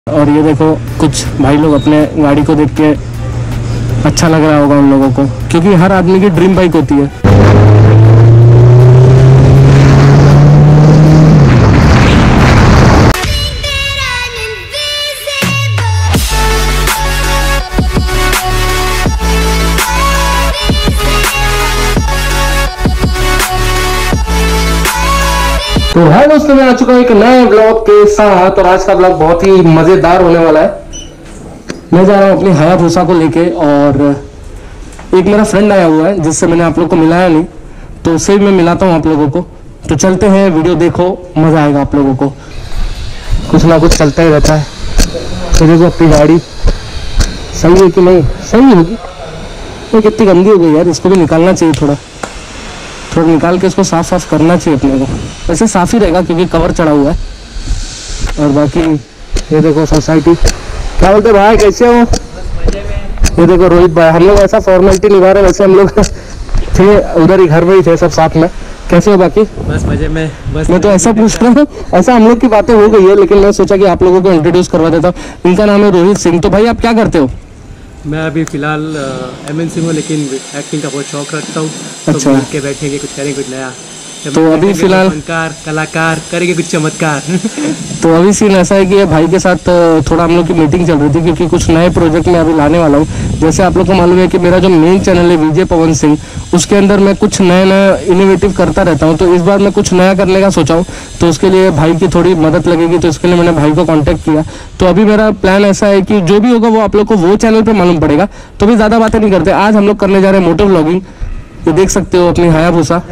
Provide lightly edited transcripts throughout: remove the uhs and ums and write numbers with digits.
और ये देखो कुछ भाई लोग अपने गाड़ी को देख के अच्छा लग रहा होगा उन लोगों को, क्योंकि हर आदमी की ड्रीम बाइक होती है। तो हाय दोस्तों, मैं आ चुका हूँ एक नए ब्लॉग के साथ और आज का ब्लॉग बहुत ही मजेदार होने वाला है। मैं जा रहा हूँ अपनी हायाबुसा को लेके और एक मेरा फ्रेंड आया हुआ है जिससे मैंने आप लोग को मिलाया नहीं, तो उससे भी मैं मिलाता हूँ आप लोगों को। तो चलते हैं, वीडियो देखो, मजा आएगा आप लोगों को। कुछ ना कुछ चलता ही रहता है। तो देखो अपनी गाड़ी सही है कि नहीं, सही होगी। ये कितनी गंदी हो गई यार, इसको भी निकालना चाहिए, थोड़ा निकाल के इसको साफ करना चाहिए अपने को। वैसे साफ ही रहेगा क्योंकि कवर चढ़ा हुआ है। और बाकी ये देखो सोसाइटी, क्या बोलते भाई, कैसे हो? ये देखो रोहित भाई, हम लोग ऐसा फॉर्मेलिटी निभा रहे, वैसे हम लोग थे उधर ही, घर में ही थे सब साथ में। कैसे हो बाकी? बस मजे में। बस मैं तो ऐसा पूछ रहा हूँ, ऐसा हम लोग की बातें हो गई है, लेकिन मैं सोचा कि आप लोगों को इंट्रोड्यूस करवा देता हूँ। इनका नाम है रोहित सिंह। तो भाई आप क्या करते हो? मैं अभी फिलहाल MNC हूँ, लेकिन एक्टिंग का बहुत शौक रखता हूँ। अच्छा। तो मिल के बैठेंगे, कुछ करेंगे, कुछ नया। तो अभी फिलहाल फनकार कलाकार करेंगे कुछ चमत्कार। तो अभी सीन ऐसा है कि ये भाई के साथ थोड़ा हम लोग की मीटिंग चल रही थी, क्योंकि कुछ नए प्रोजेक्ट में अभी लाने वाला हूँ। जैसे आप लोग को मालूम है कि मेरा जो मेन चैनल है विजय पवन सिंह, उसके अंदर मैं कुछ नया इनोवेटिव करता रहता हूँ। तो इस बार मैं कुछ नया करने का सोचा हूँ, तो उसके लिए भाई की थोड़ी मदद लगेगी। तो इसके लिए मैंने भाई को कॉन्टैक्ट किया। तो अभी मेरा प्लान ऐसा है कि जो भी होगा वो आप लोग को वो चैनल पर मालूम पड़ेगा। तो भी ज़्यादा बातें नहीं करते, आज हम लोग करने जा रहे हैं मोटो व्लॉगिंग। ये देख सकते हो अपनी हायाबुसा,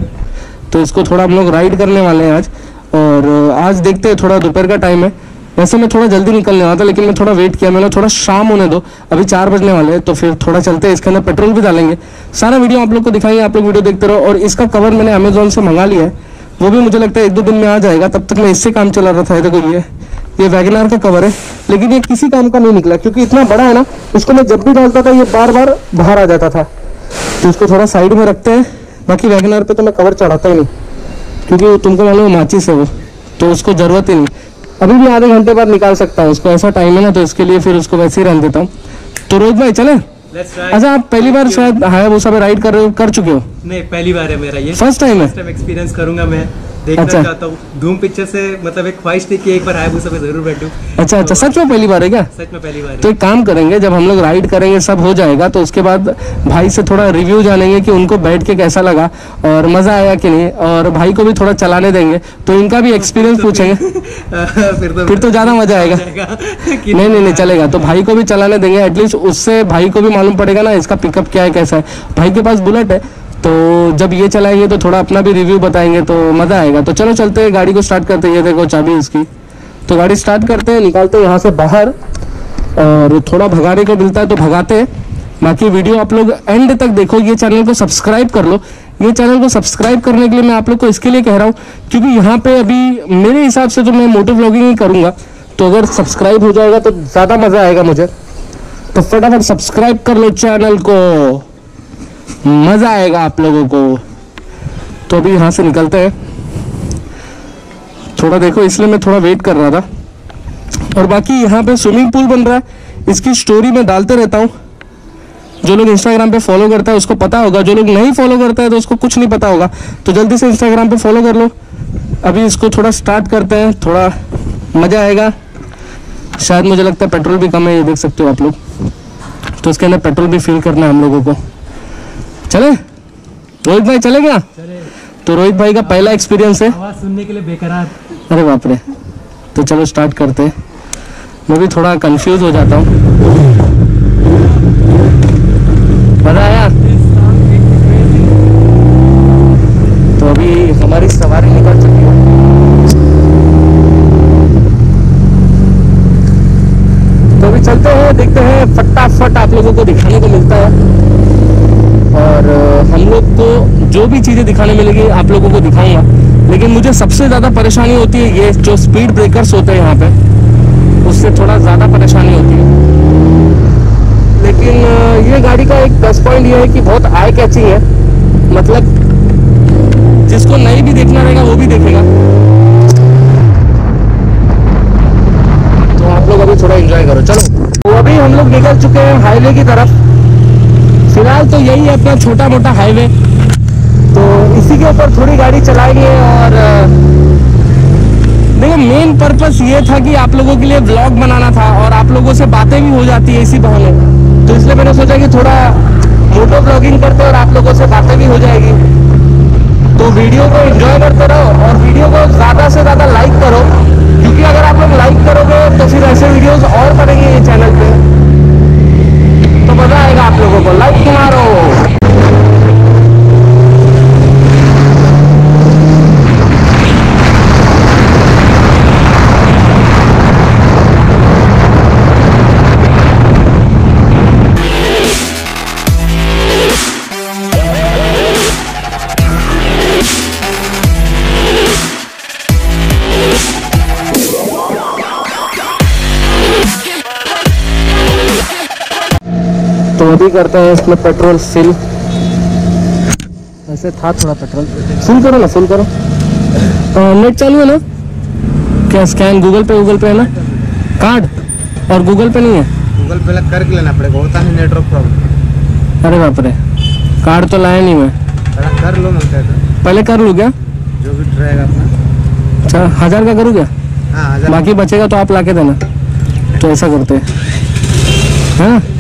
तो इसको थोड़ा हम लोग राइड करने वाले हैं आज। और आज देखते हैं, थोड़ा दोपहर का टाइम है। वैसे मैं थोड़ा जल्दी निकलने वाला था, लेकिन मैं थोड़ा वेट किया, मैंने थोड़ा शाम होने दो, अभी 4 बजने वाले हैं। तो फिर थोड़ा चलते हैं, इसके अंदर पेट्रोल भी डालेंगे। सारा वीडियो आप लोग को दिखाएंगे, आप लोग वीडियो देखते रहो। और इसका कवर मैंने अमेजोन से मंगा लिया है, वो भी मुझे लगता है 1-2 दिन में आ जाएगा। तब तक मैं इससे काम चला रहा था। देखो ये वैगनआर का कवर है, लेकिन ये किसी काम का नहीं निकला, क्योंकि इतना बड़ा है ना, उसको मैं जब भी डालता था ये बार बार बाहर आ जाता था। तो इसको थोड़ा साइड में रखते हैं। बाकी वैगनआर पे तो मैं कवर चढ़ाता ही नहीं, क्योंकि तुमको मालूम है माचिस है वो, तो उसको जरूरत ही नहीं। अभी भी आधे घंटे बाद निकाल सकता हूँ उसको, ऐसा टाइम है ना, तो इसके लिए फिर उसको वैसे ही रहने देता हूँ। तो रोहित भाई चले? अच्छा, आप पहली बार शायद हायाबुसा पे राइड कर चुके हो? नहीं, पहली बार है मेरा, ये फर्स्ट टाइम है। फर्स्ट टाइम एक्सपीरियंस करूंगा मैं, देखना चाहता हूँ। धूम पिक्चर से मतलब एक ख्वाहिश थी कि एक बार हायाबुसा पे जरूर बैठूं। अच्छा, सच में पहली बार है क्या? सच में पहली बार है। तो एक काम करेंगे, जब हम लोग राइड करेंगे सब हो जाएगा, तो उसके बाद भाई से थोड़ा रिव्यू जानेंगे कि उनको बैठ के कैसा लगा और मजा आया कि नहीं। और भाई को भी थोड़ा चलाने देंगे, तो इनका भी एक्सपीरियंस पूछेंगे। फिर तो ज्यादा मजा आएगा। नहीं चलेगा। तो भाई को भी चलाने देंगे, एटलीस्ट उससे भाई को भी मालूम पड़ेगा ना इसका पिकअप क्या है, कैसा है। भाई के पास बुलेट है, तो जब ये चलाएंगे तो थोड़ा अपना भी रिव्यू बताएंगे, तो मजा आएगा। तो चलो चलते हैं, गाड़ी को स्टार्ट करते हैं। ये देखो चाबी इसकी। तो गाड़ी स्टार्ट करते हैं, निकालते हैं यहाँ से बाहर, और थोड़ा भगाने को मिलता है तो भगाते हैं। बाकी वीडियो आप लोग एंड तक देखो। ये चैनल को सब्सक्राइब कर लो। ये चैनल को सब्सक्राइब करने के लिए मैं आप लोग को इसके लिए कह रहा हूँ, क्योंकि यहाँ पे अभी मेरे हिसाब से तो मैं मोटो व्लॉगिंग ही करूँगा। तो अगर सब्सक्राइब हो जाएगा तो ज़्यादा मज़ा आएगा मुझे। तो फटाफट सब्सक्राइब कर लो चैनल को, मजा आएगा आप लोगों को। तो अभी यहाँ से निकलते हैं। थोड़ा देखो, इसलिए मैं थोड़ा वेट कर रहा था। और बाकी यहाँ पे स्विमिंग पूल बन रहा है, इसकी स्टोरी मैं डालते रहता हूँ। जो लोग इंस्टाग्राम पे फॉलो करता है उसको पता होगा, जो लोग नहीं फॉलो करता है तो उसको कुछ नहीं पता होगा। तो जल्दी से इंस्टाग्राम पे फॉलो कर लो। अभी इसको थोड़ा स्टार्ट करते हैं, थोड़ा मजा आएगा। शायद मुझे लगता है पेट्रोल भी कम है, ये देख सकते हो आप लोग। तो इसके अंदर पेट्रोल भी फिल करना है हम लोगों को। चले रोहित भाई, चले क्या? तो रोहित भाई का पहला एक्सपीरियंस है, आवाज सुनने के लिए बेकरार। अरे बाप रे। तो चलो स्टार्ट करते हैं। मैं भी थोड़ा कंफ्यूज हो जाता हूँ। मजा आया? तो अभी हमारी सवारी निकल चुकी है। तो अभी चलते हैं, देखते हैं, फटाफट आप लोगों को दिखाने को मिलता है। और हम लोग को जो भी चीज़ें दिखाने मिलेगी आप लोगों को दिखाऊंगा। लेकिन मुझे सबसे ज़्यादा परेशानी होती है ये जो स्पीड ब्रेकर्स होते हैं यहाँ पे, उससे थोड़ा ज़्यादा परेशानी होती है। लेकिन ये गाड़ी का एक प्लस पॉइंट ये है कि बहुत आई कैचिंग है, मतलब जिसको नहीं भी देखना रहेगा वो भी देखेगा। तो आप लोग अभी थोड़ा एंजॉय करो। चलो तो अभी हम लोग निकल चुके हैं हाईवे की तरफ। फिलहाल तो यही है अपना छोटा मोटा हाईवे, तो इसी के ऊपर थोड़ी गाड़ी चलाएंगे। और देखो मेन पर्पस ये था कि आप लोगों के लिए व्लॉग बनाना था और आप लोगों से बातें भी हो जाती है इसी बहाने, तो इसलिए मैंने सोचा कि थोड़ा मोटो ब्लॉगिंग करते और आप लोगों से बातें भी हो जाएगी। तो वीडियो को एंजॉय करते रहो और वीडियो को ज़्यादा से ज़्यादा लाइक करो, क्योंकि अगर आप लोग लाइक करोगे तो फिर ऐसे वीडियोस और बनेंगे ये चैनल पे, तो मज़ा आएगा आप लोगों को। लाइक मारो। तो अभी करते हैं इसमें पेट्रोल फिल। ऐसे था थोड़ा पेट्रोल फिल करो ना, फिल करो। नेट चालू है ना? क्या स्कैन गूगल पे है ना? कार्ड और गूगल पे नहीं है? गूगल पे कर लेना पड़ेगा, होता है नेटवर्क प्रॉब्लम। अरे बाप रे, कार्ड तो लाया नहीं मैं। कर लो मंगता है, पहले कर लूँ क्या? जो भी रहेगा अपना। अच्छा 1000 का करूँ क्या? हाँ 1000। बाकी बचेगा तो आप ला के देना। तो ऐसा करते हैं, है ना?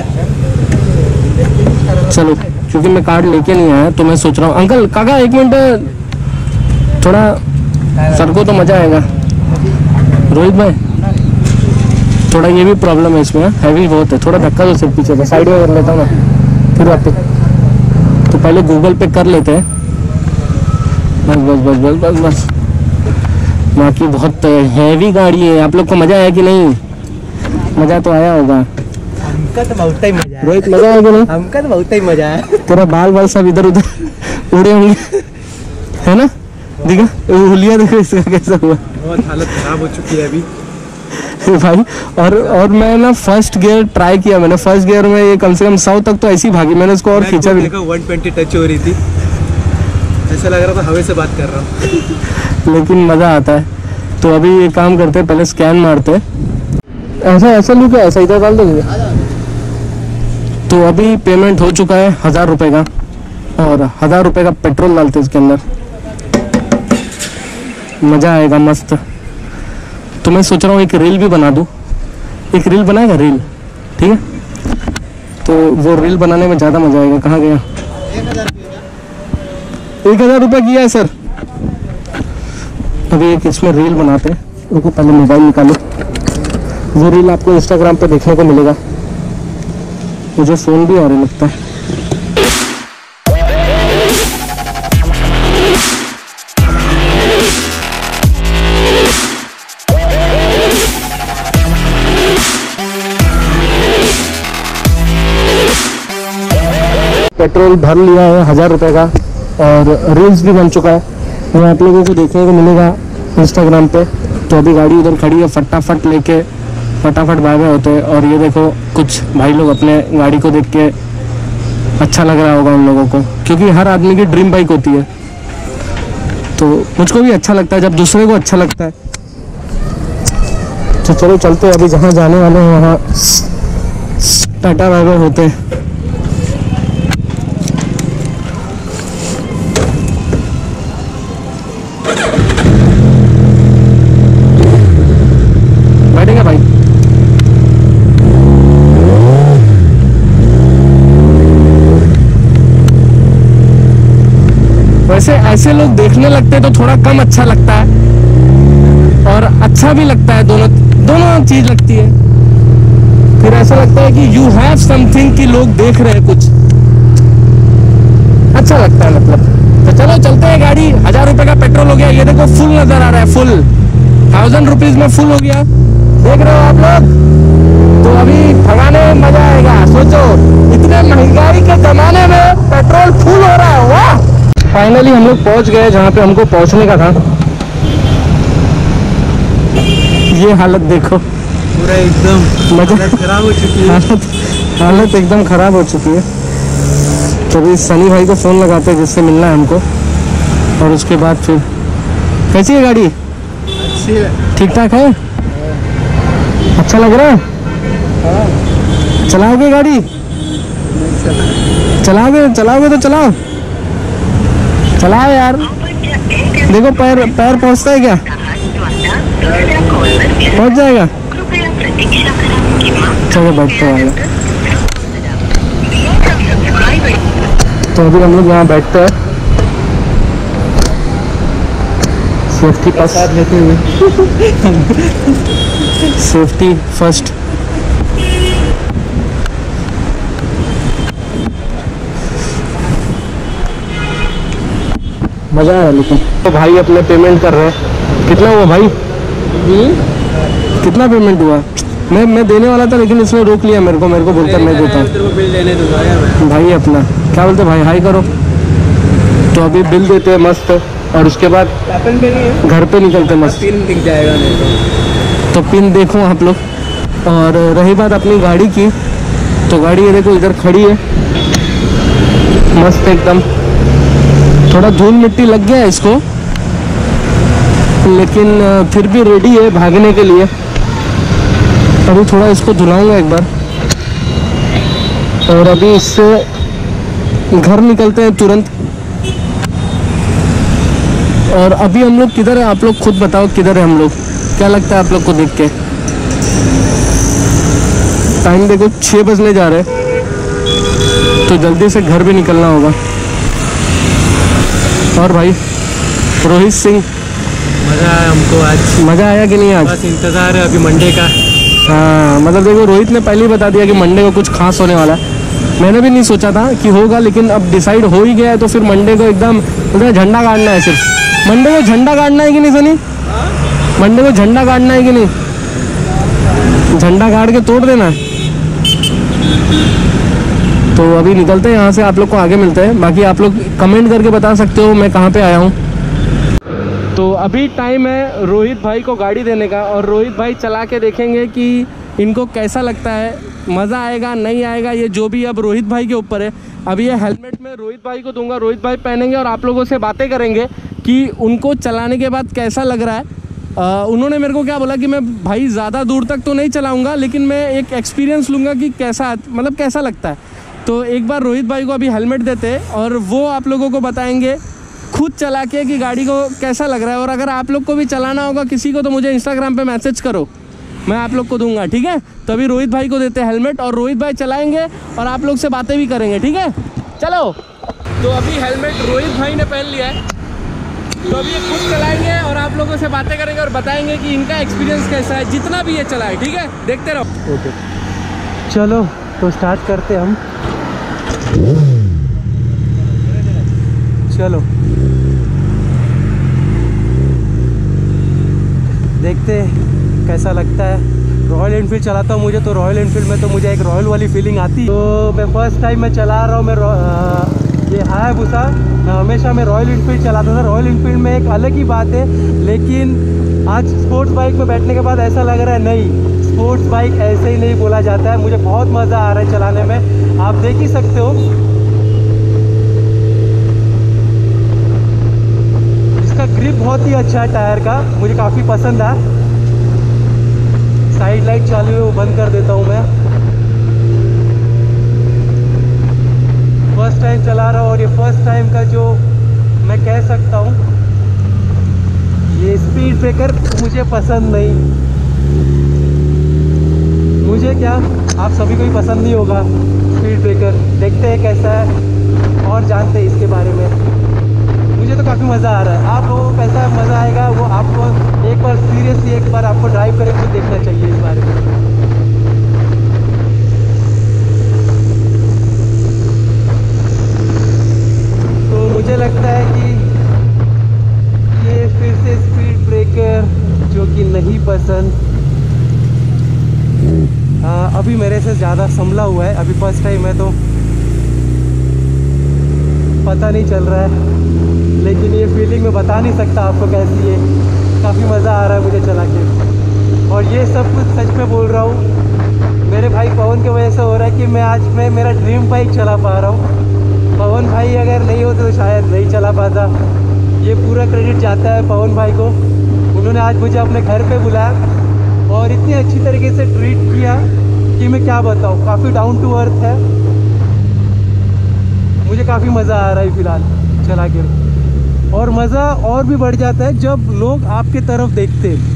चलो, क्योंकि मैं कार्ड लेके नहीं आया तो मैं सोच रहा हूँ। अंकल काका 1 मिनट, थोड़ा सर को तो मजा आएगा। रोहित भाई थोड़ा ये भी प्रॉब्लम है इसमें, हैवी बहुत है। थोड़ा धक्का दो सिर्फ पीछे से, साइड में कर लेता हूँ ना फिर वापस। तो पहले गूगल पे कर लेते हैं। बस बस बस बस बस बस। बाकी बहुत हैवी गाड़ी है। आप लोग को मजा आया कि नहीं? मजा तो आया होगा। हमका तो बहुत ही मजा है। रोहित मजा आया कि नहीं? हमका तो बहुत ही मजा है। तेरा बाल सब इधर उधर उड़े होंगे, है ना? देखा हुलिया, देखो इसका कैसा हुआ। बहुत हालत खराब हो चुकी है अभी भाई। और मैं ना फर्स्ट गियर ट्राई किया मैंने। फर्स्ट गियर में ये कम से कम 100 तक तो ऐसी भागी, मैंने उसको और खींचा भी। देखा 120 टच हो रही थी, ऐसा लग रहा था हवा से बात कर रहा हूँ। लेकिन मजा आता है। तो अभी ये काम करते हैं, पहले स्कैन मारते हैं। ऐसा लू क्या? ऐसा इधर डाल देंगे। तो अभी पेमेंट हो चुका है 1000 रुपये का, और 1000 रुपये का पेट्रोल डालते हैं इसके अंदर। मज़ा आएगा मस्त। तो मैं सोच रहा हूँ एक रील भी बना दूँ। एक रील बनाएगा, रील, ठीक है? तो वो रील बनाने में ज़्यादा मज़ा आएगा। कहाँ गया? 1000 रुपये किया है सर। अभी एक इसमें रील बनाते हैं। रुको पहले मोबाइल निकालो। वो रील आपको इंस्टाग्राम पे देखने को मिलेगा। मुझे फ़ोन भी आ रहा लगता है। पेट्रोल भर लिया है 1000 रुपये का, और रील्स भी बन चुका है। वो आप लोगों को देखने को मिलेगा इंस्टाग्राम पे। तो अभी गाड़ी उधर खड़ी है, फटाफट लेके फटाफट बाय बाय होते हैं। और ये देखो कुछ भाई लोग अपने गाड़ी को देख के अच्छा लग रहा होगा उन लोगों को, क्योंकि हर आदमी की ड्रीम बाइक होती है। तो मुझको भी अच्छा लगता है जब दूसरे को अच्छा लगता है। तो चलो चलते हैं, अभी जहाँ जाने वाले हैं वहाँ टाटा बाय बाय होते हैं। बैठेंगे भाई। वैसे ऐसे लोग देखने लगते हैं तो थोड़ा कम अच्छा लगता है, और अच्छा भी लगता है। दोनों चीज लगती है। फिर ऐसा लगता है कि यू हैव समथिंग, कि लोग देख रहे हैं कुछ, अच्छा लगता है मतलब। तो चलो चलते हैं। गाड़ी 1000 रुपये का पेट्रोल हो गया। ये देखो फुल नजर आ रहा है, फुल 1000 रुपीज में फुल हो गया। देख रहे हो आप लोग? तो अभी भगाने में मजा आएगा। सोचो इतने महंगाई के जमाने में पेट्रोल फुल हो रहा है। वाह! फाइनली हम लोग पहुंच गए जहाँ पे हमको पहुंचने का था। ये हालत देखो, पूरा एकदम मजा खराब हो चुकी है। हालत एकदम खराब हो चुकी है। तो अभी सनी भाई को फ़ोन लगाते हैं जिससे मिलना है हमको, और उसके बाद फिर। कैसी है गाड़ी? अच्छी है, ठीक ठाक है। अच्छा लग रहा है? चलाओगे गाड़ी? चलाओगे तो चलाओ। चलाओ यार। देखो पैर पहुंचता है क्या? पहुंच जाएगा। चलो बैठते हैं। तो अभी हम लोग यहाँ बैठते हैं सेफ्टी का साथ लेते हुए। Safety first. मजा आया लेकिन। तो भाई अपने पेमेंट कर रहे हैं। कितना हुआ भाई? कितना पेमेंट हुआ? मैं देने वाला था लेकिन इसने रोक लिया मेरे को बोलता मैं देता हूँ। बिल देने दूंगा भाई अपना क्या बोलते भाई, हाई करो। तो अभी बिल देते हैं मस्त, और उसके बाद घर पे निकलते मस्त। पिन दिख जाएगा नहीं तो पिन देखो आप लोग। और रही बात अपनी गाड़ी की, तो गाड़ी ये देखो इधर खड़ी है मस्त एकदम। थोड़ा धूल मिट्टी लग गया है इसको, लेकिन फिर भी रेडी है भागने के लिए। अभी थोड़ा इसको धुलाऊंगा एक बार, और अभी इससे घर निकलते हैं तुरंत। और अभी हम लोग किधर है, आप लोग खुद बताओ किधर है हम लोग? क्या लगता है आप लोग को देख के? टाइम देखो 6 बजने जा रहे हैं, तो जल्दी से घर भी निकलना होगा। और भाई रोहित सिंह, मजा आया हमको आज। मजा आया कि नहीं आज? बस इंतजार है अभी मंडे का। हाँ मतलब देखो रोहित ने पहले ही बता दिया कि मंडे को कुछ खास होने वाला है। मैंने भी नहीं सोचा था कि होगा, लेकिन अब डिसाइड हो ही गया है। तो फिर मंडे को एकदम झंडा गाड़ना है। सिर्फ मंडे को झंडा गाड़ना है कि नहीं सनी? मंडे को झंडा गाड़ना है कि नहीं? झंडा गाड़ के तोड़ देना है। तो अभी निकलते हैं यहाँ से, आप लोग को आगे मिलते हैं। बाकी आप लोग कमेंट करके बता सकते हो मैं कहाँ पे आया हूँ। तो अभी टाइम है रोहित भाई को गाड़ी देने का, और रोहित भाई चला के देखेंगे कि इनको कैसा लगता है, मज़ा आएगा नहीं आएगा, ये जो भी अब रोहित भाई के ऊपर है। अभी ये हेलमेट मैं रोहित भाई को दूंगा, रोहित भाई पहनेंगे और आप लोगों से बातें करेंगे कि उनको चलाने के बाद कैसा लग रहा है। उन्होंने मेरे को क्या बोला कि मैं भाई ज़्यादा दूर तक तो नहीं चलाऊँगा, लेकिन मैं एक एक्सपीरियंस लूँगा कि कैसा मतलब कैसा लगता है। तो एक बार रोहित भाई को अभी हेलमेट देते हैं, और वो आप लोगों को बताएंगे खुद चला के कि गाड़ी को कैसा लग रहा है। और अगर आप लोग को भी चलाना होगा किसी को, तो मुझे इंस्टाग्राम पे मैसेज करो, मैं आप लोग को दूंगा, ठीक है। तो अभी रोहित भाई को देते हैं हेलमेट, और रोहित भाई चलाएंगे और आप लोग से बातें भी करेंगे, ठीक है। चलो, तो अभी हेलमेट रोहित भाई ने पहन लिया है, तो अभी ये खुद चलाएंगे और आप लोगों से बातें करेंगे और बताएंगे कि इनका एक्सपीरियंस कैसा है, जितना भी ये चलाए, ठीक है। देखते रहो। ओके चलो तो स्टार्ट करते हम। चलो देखते कैसा लगता है। रॉयल एनफील्ड चलाता हूँ मुझे, तो रॉयल एनफील्ड में तो मुझे एक रॉयल वाली फीलिंग आती है। तो मैं फर्स्ट टाइम मैं चला रहा हूँ, मैं ये हायाबुसा। हमेशा मैं रॉयल एनफील्ड चलाता था। रॉयल एनफील्ड में एक अलग ही बात है, लेकिन आज स्पोर्ट्स बाइक में बैठने के बाद ऐसा लग रहा है नहीं, स्पोर्ट्स बाइक ऐसे ही नहीं बोला जाता है। मुझे बहुत मज़ा आ रहा है चलाने में, आप देख ही सकते हो। इसका ग्रिप बहुत ही अच्छा है टायर का, मुझे काफ़ी पसंद है। साइड लाइट चालू है, वो बंद कर देता हूँ मैं। फर्स्ट टाइम चला रहा हूँ, और ये फर्स्ट टाइम का जो मैं कह सकता हूँ, ये स्पीड ब्रेकर मुझे पसंद नहीं। मुझे क्या, आप सभी को ही पसंद नहीं होगा स्पीड ब्रेकर। देखते हैं कैसा है और जानते हैं इसके बारे में। मुझे तो काफ़ी मज़ा आ रहा है। आप लोगों को कैसा मज़ा आएगा वो आपको एक बार सीरियसली एक बार आपको ड्राइव करके तो देखना चाहिए इस बारे में। मुझे लगता है कि ये फिर से स्पीड ब्रेकर जो कि नहीं पसंद, अभी मेरे से ज़्यादा संभला हुआ है। अभी फर्स्ट टाइम है तो पता नहीं चल रहा है, लेकिन ये फीलिंग मैं बता नहीं सकता आपको कैसी है। काफ़ी मज़ा आ रहा है मुझे चला के, और ये सब कुछ सच में बोल रहा हूँ मेरे भाई पवन की वजह से हो रहा है कि मैं आज मेरा ड्रीम बाइक चला पा रहा हूँ। पवन भाई अगर नहीं होते तो शायद नहीं चला पाता। ये पूरा क्रेडिट जाता है पवन भाई को। उन्होंने आज मुझे अपने घर पे बुलाया और इतनी अच्छी तरीके से ट्रीट किया कि मैं क्या बताऊँ। काफ़ी डाउन टू अर्थ है, मुझे काफ़ी मज़ा आ रहा है फ़िलहाल चला के। और मज़ा और भी बढ़ जाता है जब लोग आपके तरफ देखते हैं।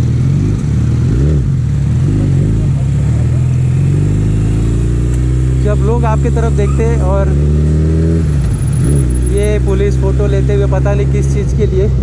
जब लोग आपके तरफ देखते हैं और ये पुलिस फ़ोटो लेते हुए पता नहीं किस चीज़ के लिए।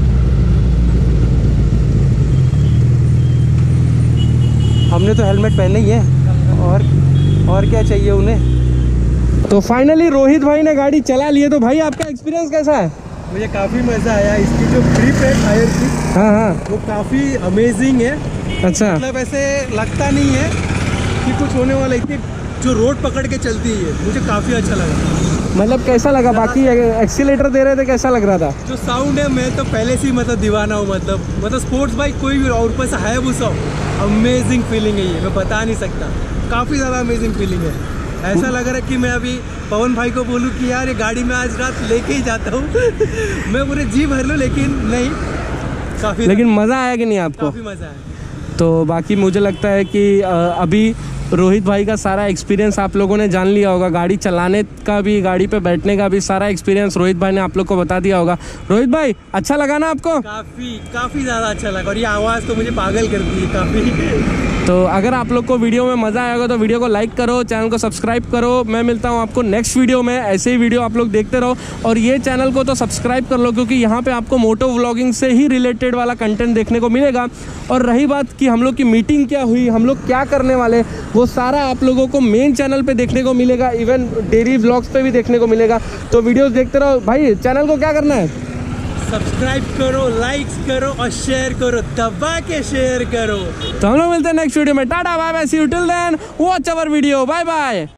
हमने तो हेलमेट पहने ही है और क्या चाहिए उन्हें। तो फाइनली रोहित भाई ने गाड़ी चला ली है। तो भाई आपका एक्सपीरियंस कैसा है? मुझे काफ़ी मज़ा आया। इसकी जो ग्रिप है टायर की, हाँ वो काफ़ी अमेजिंग है। अच्छा, मतलब ऐसे लगता नहीं है कि कुछ होने वाला, इतनी जो रोड पकड़ के चलती है, मुझे काफ़ी अच्छा लगा। मतलब कैसा लगा? बाकी एक्सीलेटर दे रहे थे, कैसा लग रहा था? जो साउंड है, मैं तो पहले से ही मतलब दीवाना हूँ। मतलब स्पोर्ट्स बाइक कोई भी और ऊपर से हायाबुसा हो, अमेजिंग फीलिंग है ये, मैं बता नहीं सकता। काफ़ी ज़्यादा अमेजिंग फीलिंग है। ऐसा लग रहा है कि मैं अभी पवन भाई को बोलूँ कि यार ये गाड़ी में आज रात लेके ही जाता हूँ मैं पूरे जी भर लूँ, लेकिन नहीं, काफ़ी। लेकिन मज़ा आया कि नहीं आपको? काफ़ी मज़ा आया। तो बाकी मुझे लगता है कि अभी रोहित भाई का सारा एक्सपीरियंस आप लोगों ने जान लिया होगा। गाड़ी चलाने का भी, गाड़ी पे बैठने का भी सारा एक्सपीरियंस रोहित भाई ने आप लोग को बता दिया होगा। रोहित भाई, अच्छा लगा ना आपको? काफ़ी ज़्यादा अच्छा लगा। और ये आवाज़ तो मुझे पागल करती है काफ़ी। तो अगर आप लोग को वीडियो में मज़ा आया होगा तो वीडियो को लाइक करो, चैनल को सब्सक्राइब करो। मैं मिलता हूँ आपको नेक्स्ट वीडियो में। ऐसे ही वीडियो आप लोग देखते रहो और ये चैनल को तो सब्सक्राइब कर लो, क्योंकि यहाँ पे आपको मोटो व्लॉगिंग से ही रिलेटेड वाला कंटेंट देखने को मिलेगा। और रही बात कि हम लोग की मीटिंग क्या हुई, हम लोग क्या करने वाले, वो सारा आप लोगों को मेन चैनल पे देखने को मिलेगा। इवन डेली व्लॉग्स पे भी देखने को मिलेगा। तो वीडियोस देखते रहो। भाई चैनल को क्या करना है? सब्सक्राइब करो, लाइक्स करो और शेयर करो, दबा के शेयर करो। तो हम लोग मिलते हैं नेक्स्ट वीडियो में। Tata bye bye, see you till then, watch our video, bye bye.